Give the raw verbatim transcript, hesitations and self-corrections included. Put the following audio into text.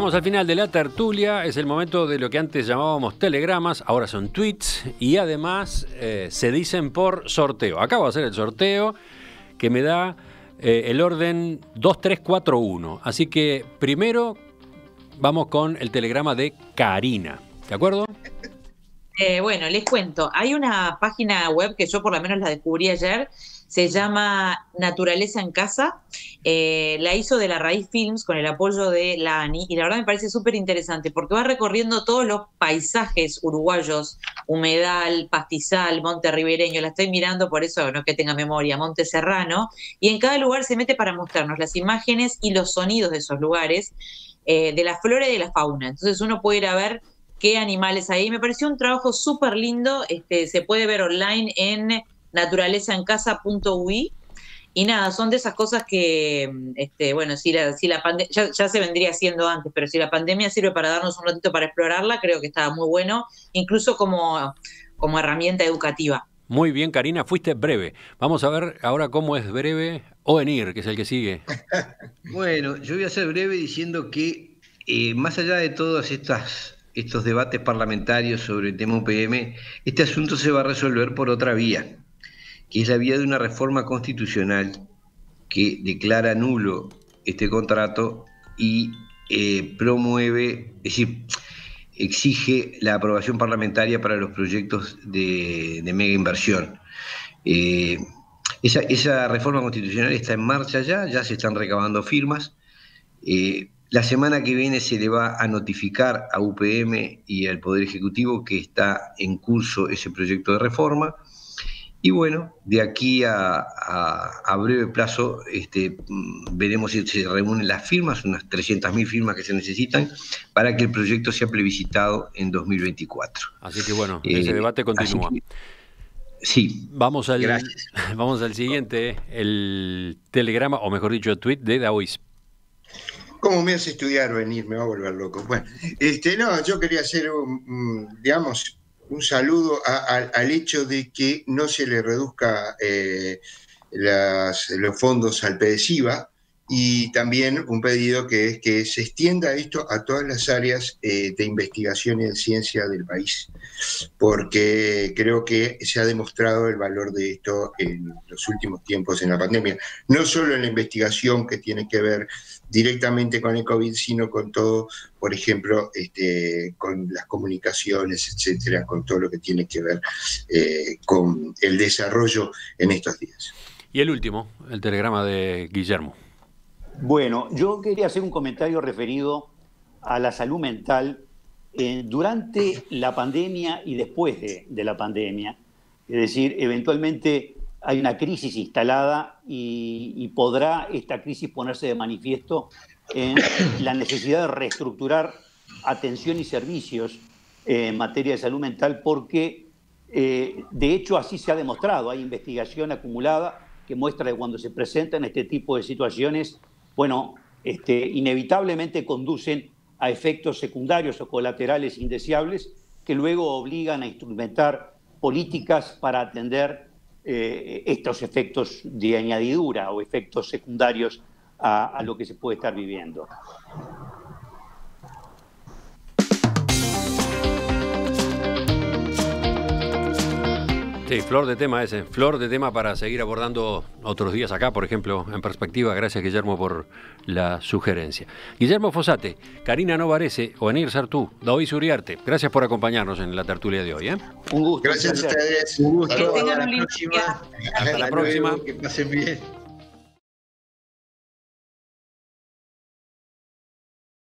Llegamos al final de la tertulia, es el momento de lo que antes llamábamos telegramas, ahora son tweets y además eh, se dicen por sorteo. Acabo de hacer el sorteo que me da eh, el orden dos tres cuatro uno, así que primero vamos con el telegrama de Karina, ¿de acuerdo? Eh, bueno, les cuento, hay una página web que yo por lo menos la descubrí ayer, se llama Naturaleza en Casa, eh, la hizo de La Raíz Films con el apoyo de la ANI y la verdad me parece súper interesante porque va recorriendo todos los paisajes uruguayos, humedal, pastizal, monte ribereño, la estoy mirando por eso no es que tenga memoria, Monte Serrano, y en cada lugar se mete para mostrarnos las imágenes y los sonidos de esos lugares, eh, de la flora y de la fauna, entonces uno puede ir a ver qué animales hay. Me pareció un trabajo súper lindo, este, se puede ver online en naturaleza en casa punto u i y nada, son de esas cosas que, este, bueno, si la, si la pandemia, ya, ya se vendría haciendo antes, pero si la pandemia sirve para darnos un ratito para explorarla, creo que está muy bueno, incluso como, como herramienta educativa. Muy bien, Karina, fuiste breve. Vamos a ver ahora cómo es breve Ovenir, que es el que sigue. Bueno, yo voy a ser breve diciendo que eh, más allá de todas estas... estos debates parlamentarios sobre el tema U P M, este asunto se va a resolver por otra vía, que es la vía de una reforma constitucional que declara nulo este contrato y eh, promueve, es decir, exige la aprobación parlamentaria para los proyectos de, de mega inversión. Eh, esa, esa reforma constitucional está en marcha ya, ya se están recabando firmas. Eh, La semana que viene se le va a notificar a U P M y al Poder Ejecutivo que está en curso ese proyecto de reforma. Y bueno, de aquí a, a, a breve plazo este, veremos si se reúnen las firmas, unas trescientas mil firmas que se necesitan para que el proyecto sea plebiscitado en dos mil veinticuatro. Así que bueno, ese eh, debate continúa. Que, sí, vamos al, vamos al siguiente, el telegrama, o mejor dicho, el tweet de Daoiz. ¿Cómo me hace estudiar venir? Me va a volver loco. Bueno, este, no, yo quería hacer, un, digamos, un saludo a, a, al hecho de que no se le reduzca eh, las, los fondos al PEDESIVA y también un pedido que es que se extienda esto a todas las áreas eh, de investigación y de ciencia del país, porque creo que se ha demostrado el valor de esto en los últimos tiempos en la pandemia, no solo en la investigación que tiene que ver directamente con el COVID, sino con todo, por ejemplo, este, con las comunicaciones, etcétera, con todo lo que tiene que ver eh, con el desarrollo en estos días. Y el último, el telegrama de Guillermo. Bueno, yo quería hacer un comentario referido a la salud mental eh, durante la pandemia y después de, de la pandemia. Es decir, eventualmente hay una crisis instalada y, y podrá esta crisis ponerse de manifiesto en la necesidad de reestructurar atención y servicios en materia de salud mental porque, eh, de hecho, así se ha demostrado. Hay investigación acumulada que muestra que cuando se presentan este tipo de situaciones, bueno, este, inevitablemente conducen a efectos secundarios o colaterales indeseables que luego obligan a instrumentar políticas para atender eh, estos efectos de añadidura o efectos secundarios a, a lo que se puede estar viviendo. Sí, flor de tema ese, flor de tema para seguir abordando otros días acá, por ejemplo, en perspectiva. Gracias, Guillermo, por la sugerencia. Guillermo Fossati, Karina Novarese, Ovenir Sartú, Daoiz Uriarte, gracias por acompañarnos en la tertulia de hoy. ¿eh? Un gusto. Gracias a ustedes. Un gusto. Que tengan un lindo día. Hasta la próxima. Que pasen bien.